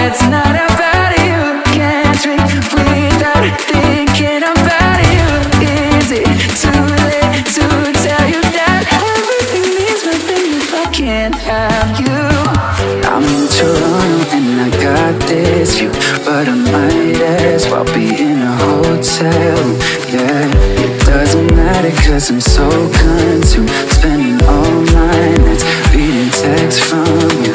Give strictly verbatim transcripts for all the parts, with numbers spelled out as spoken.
that's not about you. Can't drink without thinking about you. Is it too late to tell you that everything means nothing if I can't have you? I'm in Toronto and I got this view, but I might as well be in a hotel. Yeah, it doesn't matter cause I'm so consumed, spending all my nights reading texts from you.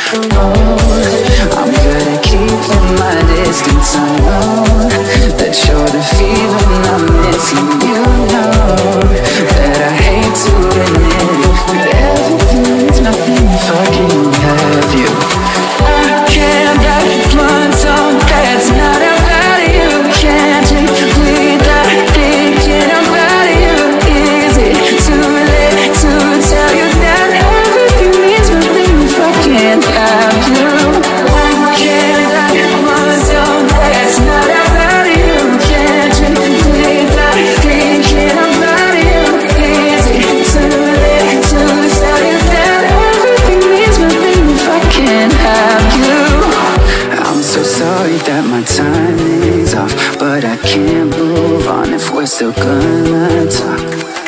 Oh, I'm good at keeping my distance. I know that you're the feeling I'm missing. You know that I hate to admit it, but everything means nothing if I can't have you. I can't write one song that's not about you. Can't drink without thinking about you. Is it too late to tell you that everything means nothing if I can't have you? I can't write one song that's not about you. Can't drink without thinking about you. Is it too late to tell you that everything means nothing if I can't have you? I'm so sorry that my timing's off, but I can't move on if we're still gonna talk.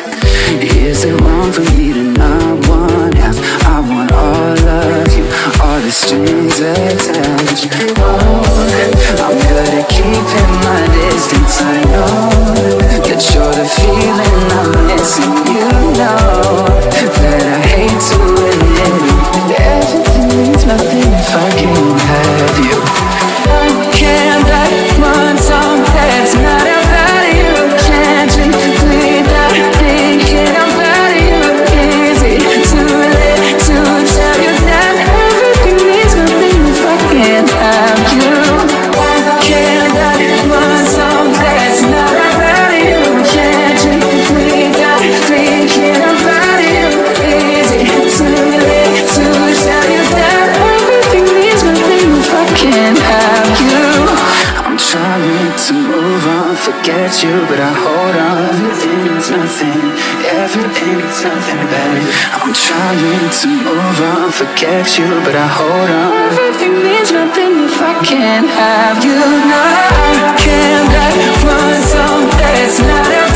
Is it wrong for me to not want half? I want all of you, all the strings attached. Oh, I'm good at keeping my distance. I know that you're the feeling I'm missing. You know that I hate to admit it, everything means nothing if I can't have you. I can't write one song that's not about you. Can't drink without thinking about you. Is it too late to tell you that everything means nothing if I can't have you? I can't write one song that's not about you. Can't drink without thinking about you. Is it too late to tell you that everything means nothing if I can't have you? I'm trying to move on, forget you, but I hold on. Everything is nothing, everything is nothing, babe. I'm trying to move on, forget you, but I hold on. Everything means nothing if I can't have you. No, I can't write one song that's not about